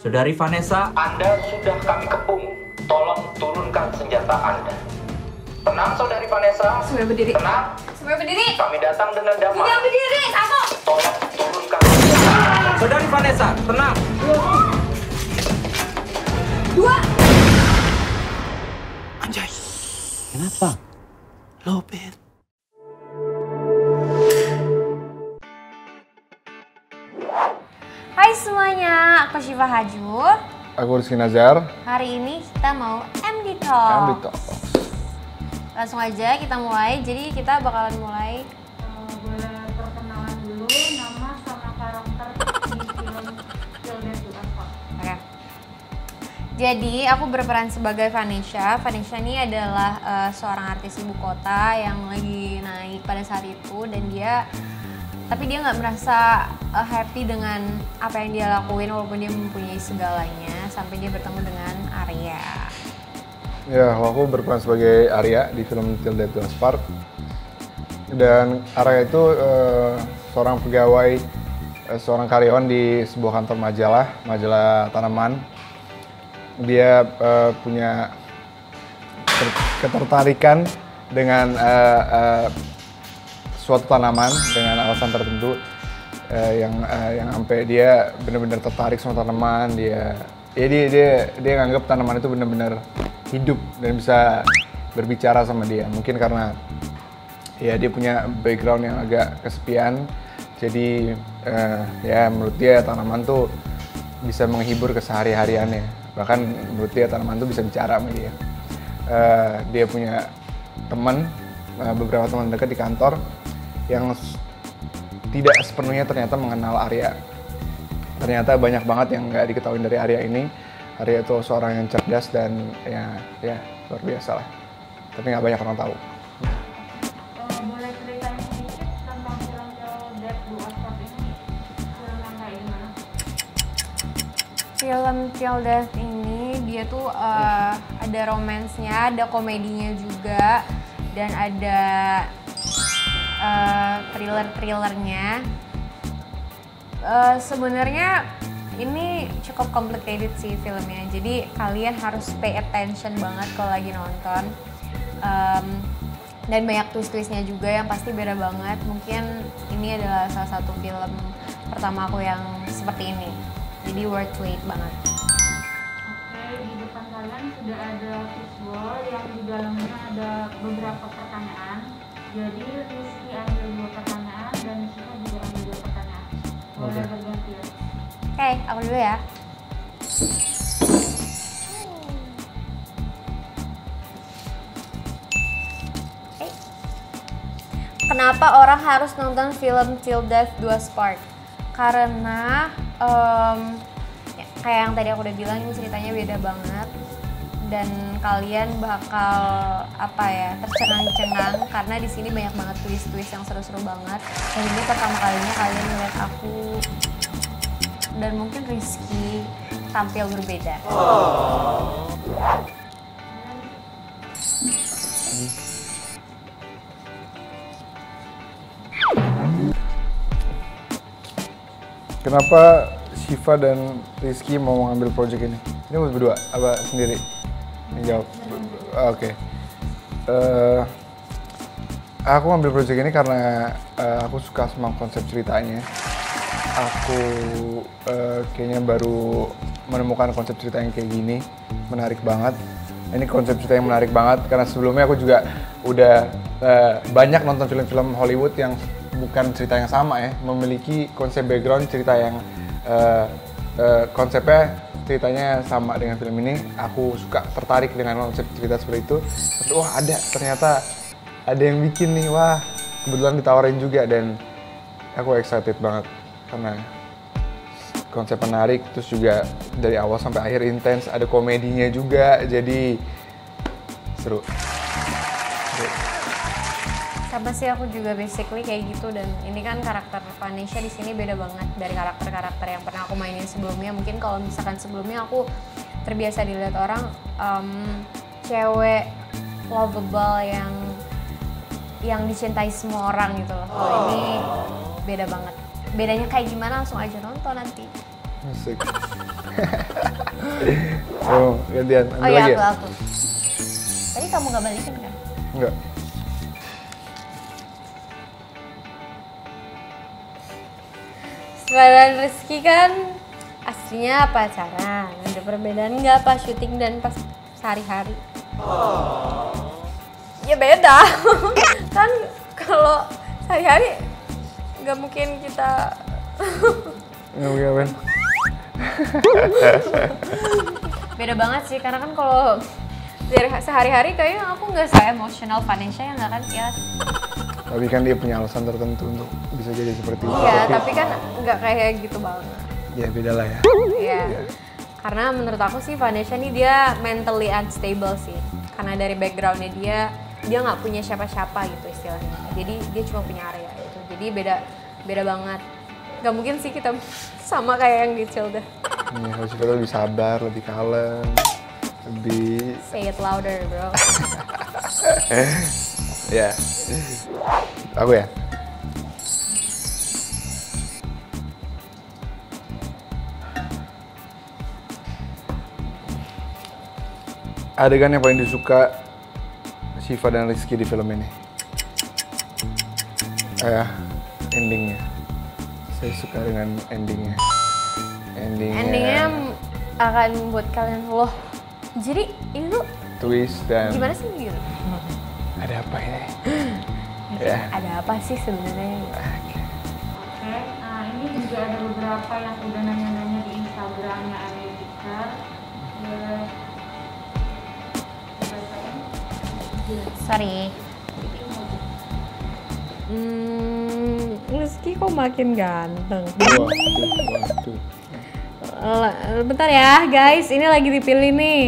Saudari Vanessa, Anda sudah kami kepung. Tolong turunkan senjata Anda. Tenang, Saudari Vanessa. Semuanya berdiri. Tenang. Semuanya berdiri. Kami datang dengan damai. Semuanya berdiri. Satu. Tolong turunkan senjata Anda. Saudari Vanessa, tenang. Dua. Anjay, kenapa? Lopet. Hai semuanya, aku Syifa Hajur. Aku Rizky Nazar. Hari ini kita mau MD Talk. Langsung aja kita mulai. Jadi kita bakalan mulai. Boleh perkenalan dulu nama sama karakter di film Till Death Do Us Part. Oke. Jadi aku berperan sebagai Vanessa. Vanessa ini adalah seorang artis ibu kota yang lagi naik pada saat itu dan tapi dia nggak merasa happy dengan apa yang dia lakuin walaupun dia mempunyai segalanya sampai dia bertemu dengan Arya. Ya, aku berperan sebagai Arya di film Till Death Do Us Part. Dan Arya itu seorang pegawai, seorang karyawan di sebuah kantor majalah tanaman. Dia punya ketertarikan dengan suatu tanaman dengan alasan tertentu yang sampai dia benar-benar tertarik sama tanaman. Dia nganggap tanaman itu benar-benar hidup dan bisa berbicara sama dia. Mungkin karena ya dia punya background yang agak kesepian, jadi ya menurut dia tanaman tuh bisa menghibur kesehari-hariannya. Bahkan menurut dia tanaman tuh bisa bicara sama dia. Dia punya teman, beberapa teman dekat di kantor yang tidak sepenuhnya ternyata mengenal Arya. Ternyata banyak banget yang nggak diketahui dari Arya ini. Arya itu seorang yang cerdas dan ya luar biasa lah. Tapi nggak banyak orang tahu. Boleh ceritain sedikit tentang film Till Death Do Us Part ini? Film yang kayak gimana? Film Till Death ini dia tuh ada romansnya, ada komedinya juga, dan ada thriller-thrillernya. Sebenarnya ini cukup complicated sih filmnya, jadi kalian harus pay attention banget kalau lagi nonton. Dan banyak twist-twistnya juga yang pasti beda banget. Mungkin ini adalah salah satu film pertama aku yang seperti ini, jadi worth wait banget. Oke, di depan kalian sudah ada visual yang di dalamnya ada beberapa pertanyaan. Jadi Rizky ambil 2 pertanyaan dan Syifa juga ambil 2 pertanyaan. Boleh bergantian. Oke, aku dulu ya. Kenapa orang harus nonton film Till Death Do Us Part? Karena ya, kayak yang tadi aku udah bilang, ini ceritanya beda banget dan kalian bakal tercengang-cengang karena di sini banyak banget twist-twist yang seru-seru banget. Dan ini pertama kalinya kalian melihat aku dan mungkin Rizky tampil berbeda. Kenapa Syifa dan Rizky mau ngambil project ini? Ini berdua apa sendiri? Yang jawab. Oke. Aku ngambil project ini karena aku suka sama konsep ceritanya. Aku kayaknya baru menemukan konsep cerita yang kayak gini, menarik banget. Ini konsep cerita yang menarik banget karena sebelumnya aku juga udah banyak nonton film-film Hollywood yang bukan cerita yang sama ya, memiliki konsep background cerita yang konsepnya ceritanya sama dengan film ini. Aku suka tertarik dengan konsep cerita seperti itu. Terus, wah ternyata ada yang bikin nih, wah kebetulan ditawarin juga dan aku excited banget karena konsep menarik, terus juga dari awal sampai akhir intens, ada komedinya juga, jadi seru. Sama sih, aku juga basically kayak gitu, dan ini kan karakter Vanessa di sini beda banget dari karakter-karakter yang pernah aku mainin sebelumnya. Mungkin kalau misalkan sebelumnya aku terbiasa dilihat orang cewek lovable yang dicintai semua orang gitu loh. Kalau ini beda banget. Bedanya kayak gimana langsung aja nonton nanti. Asik. Oh, gantian. Oh Ambil iya, lagi ya? aku. Tadi kamu gak balikin kan? Enggak. Siva dan Rizky kan aslinya pacaran. Ada perbedaan nggak pas syuting dan pas sehari-hari? Ya beda. Kan kalau sehari-hari nggak mungkin kita Nggak mungkin apa? beda banget sih, karena kan kalau dari sehari-hari kayaknya aku nggak se-emotional Vanessa ya nggak kan? Ya. Tapi kan dia punya alasan tertentu untuk bisa jadi seperti itu. Iya, tapi kan nggak kayak gitu banget. Ya beda lah ya. Iya. Karena menurut aku sih Vanessa nih dia mentally unstable sih. Karena dari backgroundnya dia nggak punya siapa-siapa gitu istilahnya. Jadi dia cuma punya Arya itu. Jadi beda banget. Gak mungkin sih kita sama kayak yang di Cilda. Harus kita lebih sabar, lebih kalem, lebih. Say it louder, bro. Ya. Aku ya. Adegan yang paling disuka Siva dan Rizky di film ini? Endingnya. Saya suka dengan endingnya. Endingnya akan membuat kalian loh. Jadi ini tuh Twist dan gimana sih gitu? ada apa ini? Ya. Ada apa sih sebenarnya? Oke, nah ini juga ada beberapa yang udah nanya-nanya di Instagramnya Arya Dika. Boleh dibacain? Sorry. Rizky kok makin ganteng. Waduh. Bentar ya guys, ini lagi dipilih nih.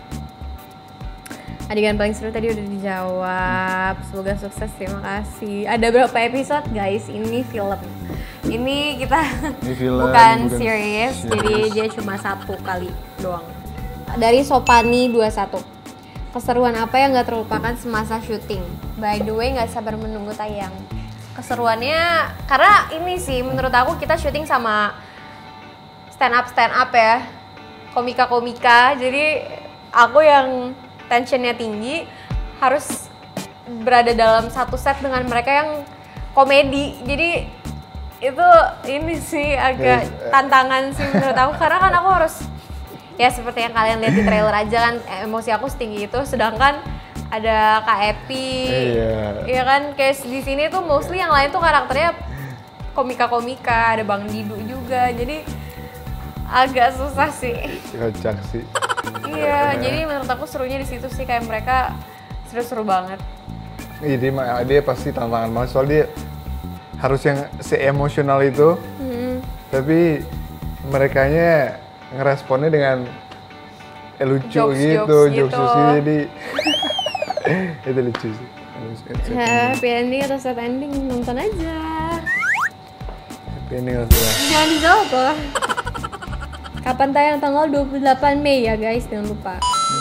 Adegan paling seru tadi udah dijawab. Semoga sukses, terima kasih. Ada berapa episode guys? Ini film. Ini kita Ini film, bukan bukan series, series. jadi dia cuma 1 kali doang. Dari Sopani 21. Keseruan apa yang gak terlupakan semasa syuting? By the way, gak sabar menunggu tayang. Keseruannya, karena ini sih menurut aku kita syuting sama stand up ya, komika, jadi aku yang tensionnya tinggi harus berada dalam satu set dengan mereka yang komedi, jadi itu ini sih agak tantangan sih menurut aku, karena kan aku harus ya seperti yang kalian lihat di trailer aja kan, emosi aku setinggi itu, sedangkan ada Kak Epi, iya kan, kayak di sini tuh mostly yang lain tuh karakternya komika, ada Bang Didu juga, jadi agak susah sih. Kocak sih. Iya, jadi menurut aku serunya di situ sih, kayak mereka seru-seru banget. Jadi dia pasti tantangan banget, soalnya dia harus yang se-emosional itu, tapi merekanya ngeresponnya dengan lucu Jokes-jokes gitu, gitu. jadi itu lucu sih. Happy ending atau sad ending, nonton aja. Happy ending lah. Jangan dijawab lah. Kapan tayang? Tanggal 28 Mei ya guys, jangan lupa.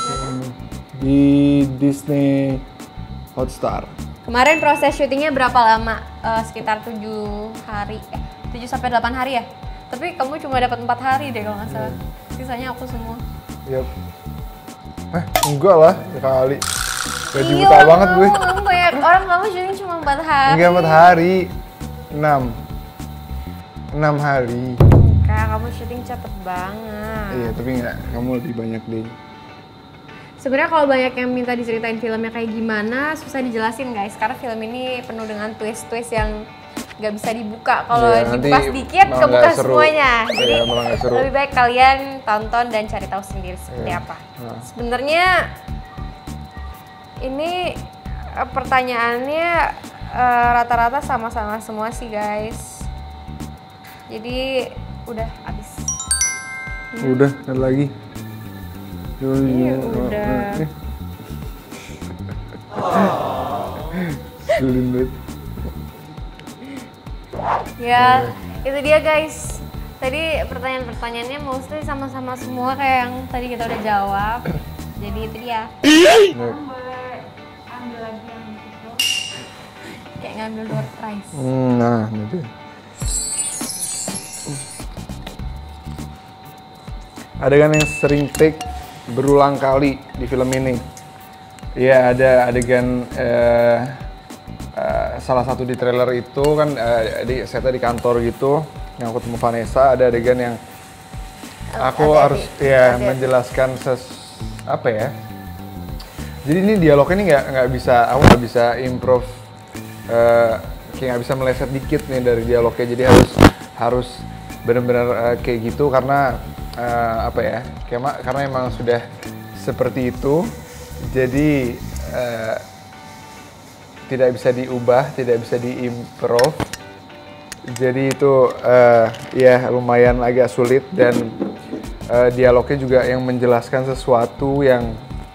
Di Disney Hotstar. Kemarin proses syutingnya berapa lama? Sekitar 7 hari, 7 sampai 8 hari ya? Tapi kamu cuma dapat 4 hari deh kalau nggak salah. Sisanya aku semua. Yap. Enggak lah, sekali. Gaji buta banget gue. Kamu banyak orang, kamu syuting cuma 4 hari. Enggak 4 hari. 6 hari. Kak, kamu syuting cepet banget. Iya, tapi enggak, kamu lebih banyak deh. Sebenarnya kalau banyak yang minta diceritain filmnya kayak gimana, susah dijelasin guys. Karena film ini penuh dengan twist-twist yang nggak bisa dibuka. Kalau Iya, dibuka nanti sedikit, malah kebuka nggak seru. semuanya. Iya, Jadi malah nggak seru. lebih baik kalian tonton dan cari tahu sendiri seperti Iya. apa. Nah. Sebenarnya ini pertanyaannya rata-rata sama-sama semua sih guys. Jadi udah habis. Udah, ada lagi. Iya, udah. Sulit banget. Ya, itu dia guys. Tadi pertanyaan-pertanyaannya mostly sama-sama semua kayak yang tadi kita udah jawab. Jadi itu dia. Kamu boleh ambil lagi yang itu. Kayak ngambil door prize. Nah, itu. adegan yang sering take berulang kali di film ini. Ya ada adegan salah satu di trailer itu kan setnya di kantor gitu, yang aku ketemu Vanessa. Ada adegan yang aku harus menjelaskan apa ya. Jadi ini dialognya ini nggak bisa, aku nggak bisa improv, kayak nggak bisa meleset dikit nih dari dialognya. Jadi harus benar-benar kayak gitu karena apa ya? Karena emang sudah seperti itu. Jadi tidak bisa diubah, tidak bisa diimprov. Jadi itu ya lumayan agak sulit dan dialognya juga yang menjelaskan sesuatu yang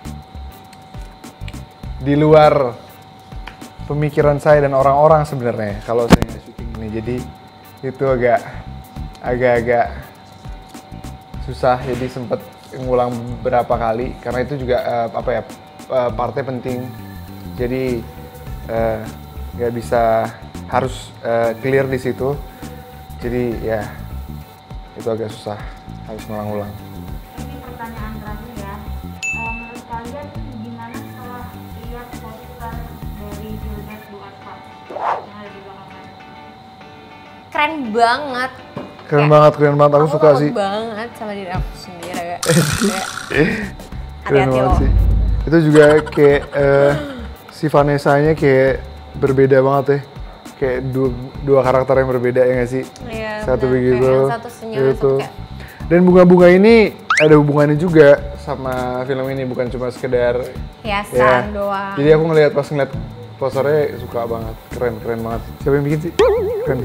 di luar pemikiran saya dan orang-orang sebenarnya kalau saya syuting ini. Jadi itu agak susah, jadi sempat ngulang beberapa kali karena itu juga partnya penting. Jadi nggak bisa, harus clear di situ. Jadi ya itu agak susah, harus ngulang-ulang. Ini pertanyaan terakhir ya. Menurut kalian gimana setelah lihat poster dari Gilbert Duaspa yang ada di belakang? Keren banget. Keren banget, aku suka sih. Aku banget sama diri aku sendiri kayak Keren hati-hati banget loh. sih. Itu juga kayak si Vanessa-nya kayak berbeda banget ya. Kayak dua karakter yang berbeda ya nggak sih? Iya, Satu bener. begitu. Kayak yang satu senyum, yang satu kayak- Dan bunga-bunga ini ada hubungannya juga sama film ini, bukan cuma sekedar hiasan doang. Jadi aku pas ngeliat posternya suka banget, keren banget. Siapa yang bikin sih? Keren.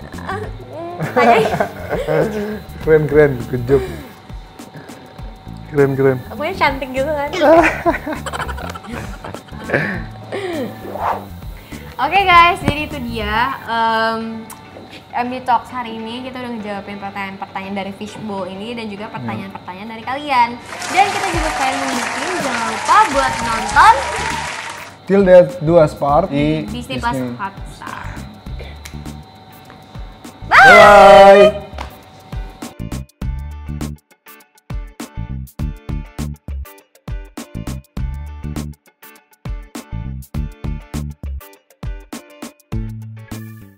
keren, good job. Keren. Aku yang cantik gitu kan. Oke guys, jadi itu dia MD Talks hari ini. Kita udah ngejawabin pertanyaan-pertanyaan dari Fishbowl ini dan juga pertanyaan-pertanyaan dari kalian. Dan kita juga pengen mengingatkan jangan lupa buat nonton Till Death Duaspa di Disney Plus Hotstar. Bye.